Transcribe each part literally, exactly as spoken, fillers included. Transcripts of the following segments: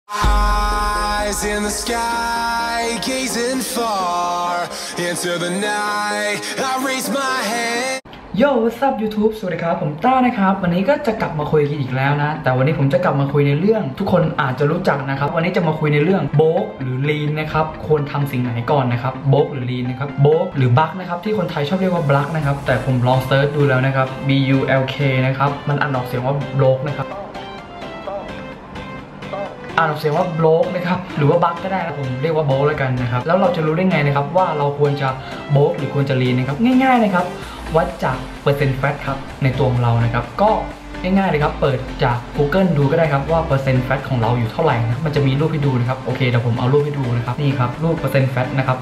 Eyes in the sky, gazing far into the night. I raise my hand. Yo what's up YouTube สวัสดีครับผมต้านะครับวันนี้ก็จะกลับมาคุยกันอีกแล้วนะแต่วันนี้ผมจะกลับมาคุยในเรื่องทุกคนอาจจะรู้จักนะครับวันนี้จะมาคุยในเรื่องโบกหรือลีนนะครับควรทำสิ่งไหนก่อนนะครับโบกหรือลีนนะครับโบกหรือบัคนะครับที่คนไทยชอบเรียกว่าบัคนะครับแต่ผมลองเซิร์ชดูแล้วนะครับ B U L K นะครับมันอ่านออกเสียงว่าโบกนะครับอ่านออกเสียงว่าโบกนะครับหรือว่าบัคก็ได้นะผมเรียกว่าโบกแล้วกันนะครับแล้วเราจะรู้ได้ไงนะครับว่าเราควรจะโบกหรือควรจะลีนนะครับง่ายๆนะครับวัดจากเปอร์เซ็นต์แฟตครับในตัวของเรานะครับก็ง่ายๆเลยครับเปิดจาก Google ดูก็ได้ครับว่าเปอร์เซ็นต์แฟตของเราอยู่เท่าไหร่นะมันจะมีรูปให้ดูนะครับโอเคเดี๋ยวผมเอารูปให้ดูนะครับนี่ครับรูปเปอร์เซ็นต์แฟตนะครับ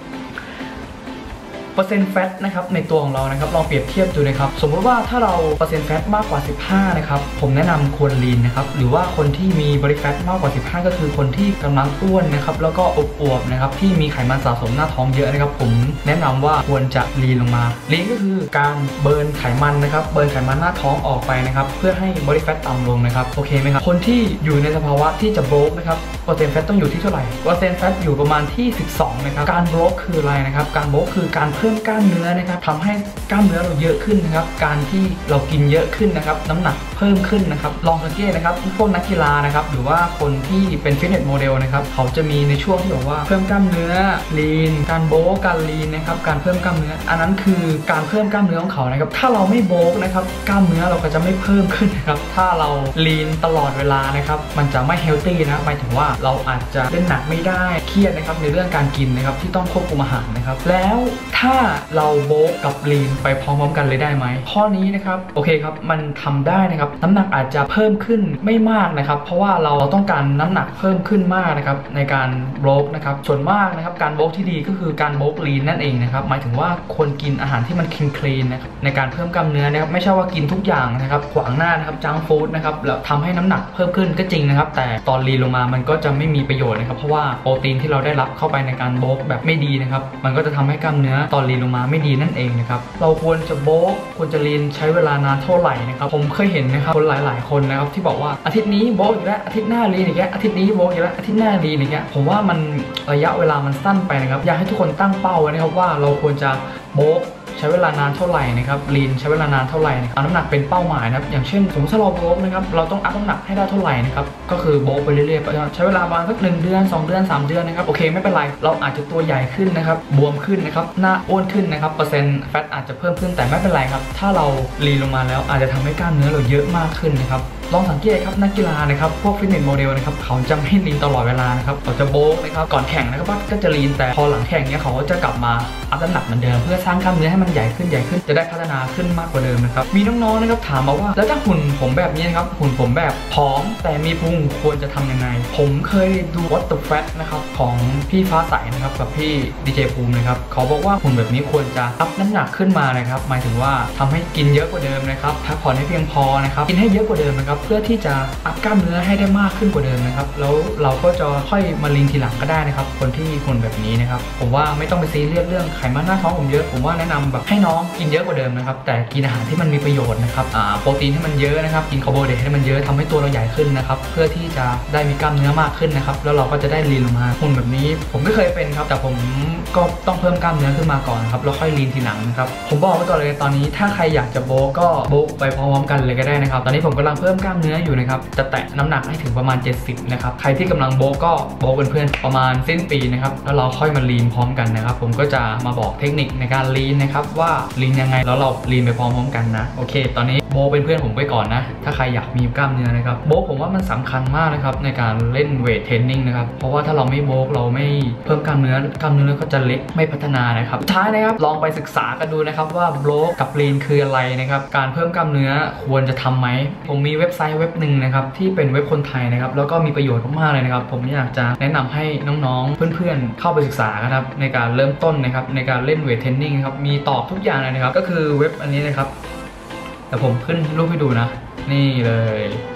เปอร์เซ็นต์แฟตนะครับในตัวของเรานะครับลองเปรียบเทียบดูนะครับสมมติว่าถ้าเราเปอร์เซ็นต์แฟตมากกว่าสิบห้านะครับผมแนะนำควรลีนนะครับหรือว่าคนที่มีบอดี้แฟตมากกว่าสิบห้าก็คือคนที่กำลังอ้วนนะครับแล้วก็อวบๆนะครับที่มีไขมันสะสมหน้าท้องเยอะนะครับผมแนะนำว่าควรจะลีนลงมาลีนก็คือการเบิร์นไขมันนะครับเบิร์นไขมันหน้าท้องออกไปนะครับเพื่อให้บอดี้แฟตต่ำลงนะครับโอเคไหมครับคนที่อยู่ในสภาวะที่จะโบรกนะครับเปอร์เซ็นต์แฟตต้องอยู่ที่เท่าไหร่เปอร์เซ็นต์แฟตอยู่ประมาณที่สิบสองนะครับการโบรกคืออะไรนะครับการโบรกคือการเพิ่มกล้ามเนื้อนะครับทำให้กล้ามเนื้อเราเยอะขึ้นนะครับการที่เรากินเยอะขึ้นนะครับน้ำหนักเพิ่มขึ้นนะครับลองสังเกตนะครับพวกนักกีฬานะครับหรือว่าคนที่เป็นฟิตเนสโมเดลนะครับเขาจะมีในช่วงที่บอกว่าเพิ่มกล้ามเนื้อลีนการโบกการลีนนะครับการเพิ่มกล้ามเนื้ออันนั้นคือการเพิ่มกล้ามเนื้อของเขานะครับถ้าเราไม่โบกนะครับกล้ามเนื้อเราก็จะไม่เพิ่มขึ้นนะครับถ้าเราลีนตลอดเวลานะครับมันจะไม่เฮลตี้นะหมายถึงว่าเราอาจจะเล่นหนักไม่ได้เครียดนะครับในเรื่องการกินนะครับที่ต้องควบคุมอาหารนะครับแล้วถ้าเราโบกกับลีนไปพร้อมๆกันเลยได้ไหมข้อนี้นะครับโอเคครับมันทำได้นะครับน้ำหนักอาจจะเพิ่มขึ้นไม่มากนะครับเพราะว่าเราต้องการน้ำหนักเพิ่มขึ้นมากนะครับในการโบกนะครับส่วนมากนะครับการโบกที่ดีก็คือการโบกลีนนั่นเองนะครับหมายถึงว่าควรกินอาหารที่มันคลีนคลีนนะครับในการเพิ่มกล้ามเนื้อนะครับไม่ใช่ว่ากินทุกอย่างนะครับขวางหน้านะครับจังฟู้ดนะครับแล้วทำให้น้ำหนักเพิ่มขึ้นก็จริงนะครับแต่ตอนลีนลงมามันก็จะไม่มีประโยชน์นะครับเพราะว่าโปรตีนที่เราได้รับเข้าไปในการโบกแบบไม่ดีนะครับมันก็จะทำให้กล้ามเนื้อตอนลีนลงมาไม่ดีนั่นเองนะครับเราควรจะโบกควรจะลีนใช้เวลานานเท่าไหร่นะครับผมเคยเห็นนะครับคนหลายๆคนนะครับที่บอกว่าอาทิตย์นี้โบกอีกแล้วอาทิตย์หน้าลีนอีกแล้วอาทิตย์นี้โบกอีกแล้วอาทิตย์หน้าลีนอีกแล้วผมว่ามันระยะเวลามันสั้นไปนะครับอยากให้ทุกคนตั้งเป้าไว้นะครับว่าเราควรจะโบกใช้เวลานานเท่าไหร่นะครับลีนใช้เวลานานเท่าไหร่เอาน้ำหนักเป็นเป้าหมายนะครับอย่างเช่นสมมติถ้าเราโบกนะครับเราต้องอัพน้ำหนักให้ได้เท่าไหร่นะครับก็คือโบกไปเรื่อยๆใช้เวลาประมาณสักหนึ่งเดือนสองเดือนสามเดือนนะครับโอเคไม่เป็นไรเราอาจจะตัวใหญ่ขึ้นนะครับบวมขึ้นนะครับหน้าอ้วนขึ้นนะครับเปอร์เซ็นต์แฟตอาจจะเพิ่มขึ้นแต่ไม่เป็นไรครับถ้าเราลีนลงมาแล้วอาจจะทำให้กล้ามเนื้อเราเยอะมากขึ้นนะครับลองสังเกตครับนักกีฬานะครับพวกฟิตเนสโมเดลนะครับเขาจะไม่ลีนตลอดเวลานะครับเขาจะโบกนะครับก่อนแข่งนะครับก็จะลีนแต่พอหลังแข่งเนี่ยเขาก็จะกลับมาอัพน้ำหนักเหมือนเดิมเพื่อสร้างกล้ามเนื้อให้มันใหญ่ขึ้นใหญ่ขึ้นจะได้พัฒนาขึ้นมากกว่าเดิมนะครับมีน้องๆนะครับถามมาว่าแล้วถ้าหุ่นผมแบบนี้นะครับหุ่นผมแบบผอมแต่มีพุงควรจะทำยังไงผมเคยดู What the Fat นะครับของพี่ฟ้าใสนะครับกับพี่ดีเจภูมินะครับเขาบอกว่าหุ่นแบบนี้ควรจะอัพน้ำหนักขึ้นมานะครับหมายถึงว่าทำให้กินเยอะกว่าเดิมนะครับพักผ่อนให้เพียงพอนะครับกินให้เยอะกว่าเดิมนะครับเพื่อที่จะอัพกล้ามเนื้อให้ได้มากขึ้นกว่าเดิมนะครับแล้วเราก็จะค่อยมาลีนทีหลังก็ได้นะครับคนที่หุ่นแบบนี้นะครับผมว่าไม่ต้องไปซีเรียสเรื่องไขมันหน้าท้องผมเยอะผมว่าแนะนำแบบให้น้องกินเยอะกว่าเดิมนะครับแต่กินอาหารที่มันมีประโยชน์นะครับอ่าโปรตีนให้มันเยอะนะครับกินคาร์โบไฮเดรตให้มันเยอะทำให้ตัวเราใหญ่ขึ้นนะครับเพื่อที่จะได้มีกล้ามเนื้อมากขึ้นนะครับแล้วเราก็จะได้ลีนลงมาหุ่นแบบนี้ผมไม่เคยเป็นครับแต่ผมก็ต้องเพิ่มกล้ามเนื้อขึ้นมาก่อนนะครับแล้วค่อยลีนทีหลังนะครับผมบอกไว้ก่อนเลยตอนนี้ถ้าใครอยากจะโบกก็โบกไปพร้อมๆกันเลยก็ได้นะครับตอนนี้ผมกำลังเพิ่มกล้ามเนื้ออยู่นะครับจะแตะน้ำหนักให้ถึงประมาณเจ็ดสิบนะครับใครที่กำลังโบกก็โบกเป็นเพื่อนประมาณสิ้นปีนะครับแล้วเราค่อยมาลีนพร้อมกันนะครับผมก็จะมาบอกเทคนิคในการลีนนะครับว่าลีนยังไงแล้วเราลีนไปพร้อมๆกันนะโอเคตอนนี้โบกเป็นเพื่อนผมไปก่อนนะถ้าใครอยากมีกล้ามเนื้อนะครับโบกผมว่ามันสำคัญมากนะครับในการเล่นเวทเทรนนิ่งนะครับเพราะว่าถ้าเราไม่โบกเราไม่เพิ่มกล้ามเนื้อกล้ามเนื้อก็จะเล็กไม่พัฒนานะครับสุดท้ายนะครับลองไปศึกษากันดูนะครับว่าโบกกับลีนคืออะไรนะครับการเพิ่มกล้ามเนื้อควรจะทำไหมผมมีเว็บไซต์เว็บหนึ่งนะครับที่เป็นเว็บคนไทยนะครับแล้วก็มีประโยชน์มากๆเลยนะครับผมอยากจะแนะนำให้น้องๆเพื่อนๆเข้าไปศึกษาครับในการเริ่มต้นนะครับในการเล่นเวทเทรนนิ่งครับมีตอบทุกอย่างเลยนะครับก็คือเว็บอันนี้นะครับแต่ผมขึ้นรูปให้ดูนะนี่เลย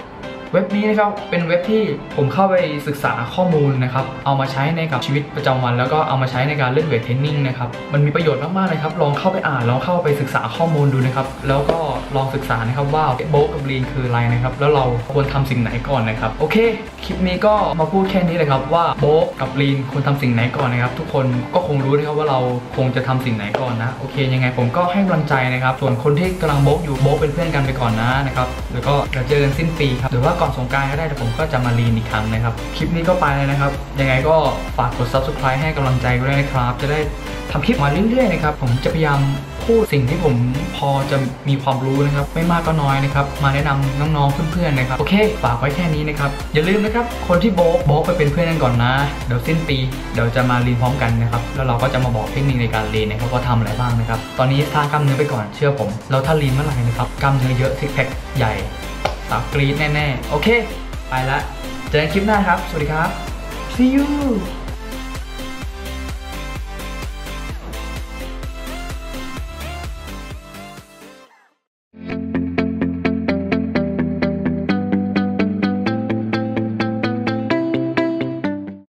เว็บนี้นะครับเป็นเว็บที่ผมเข้าไปศึกษาข้อมูลนะครับเอามาใช้ในกับชีวิตประจำวันแล้วก็เอามาใช้ในการเล่นเวทเทรนนิ่งนะครับมันมีประโยชน์มากๆเลยครับลองเข้าไปอ่านลองเข้าไปศึกษาข้อมูลดูนะครับแล้วก็ลองศึกษานะครับว่าโบ๊ทกับลีนคืออะไรนะครับแล้วเราควรทำสิ่งไหนก่อนนะครับโอเคคลิปนี้ก็มาพูดแค่นี้เลยครับว่าโบ๊ทกับลีนควรทำสิ่งไหนก่อนนะครับทุกคนก็คงรู้นะครับว่าเราคงจะทำสิ่งไหนก่อนนะโอเคยังไงผมก็ให้กำลังใจนะครับส่วนคนที่กำลังโบ๊ทอยู่โบ๊ทเป็นเพื่อนกันไปก่อนนะนะครับแล้วก็เดี๋ยวเจอกันสิ้นปีครับหรือว่าก่อนสงกรานต์ก็ได้แต่ผมก็จะมาลีนอีกครั้งนะครับคลิปนี้ก็ไปเลยนะครับยังไงก็ฝากกด ซับสไครบ์ ให้กำลังใจด้วยนะครับจะได้ทำคลิปมาเรื่อยๆนะครับผมจะพยายามพูดสิ่งที่ผมพอจะมีความรู้นะครับไม่มากก็น้อยนะครับมาแนะนำน้องๆเพื่อนๆนะครับโอเคฝากไว้แค่นี้นะครับอย่าลืมนะครับคนที่โบ๊ะโบ๊ะไปเป็นเพื่อนกันก่อนนะเดี๋ยวสิ้นปีเดี๋ยวจะมาเรียนพร้อมกันนะครับแล้วเราก็จะมาบอกเทคนิคในการเรียนนะครับว่าทำอะไรบ้างนะครับตอนนี้สร้างกล้ามเนื้อไปก่อนเชื่อผมแล้วถ้าเรียนเมื่อไหร่นะครับกล้ามเนื้อเยอะซิกแพคใหญ่สาวกรี๊ดแน่ๆโอเคไปละเจอกันคลิปหน้าครับสวัสดีครับ see you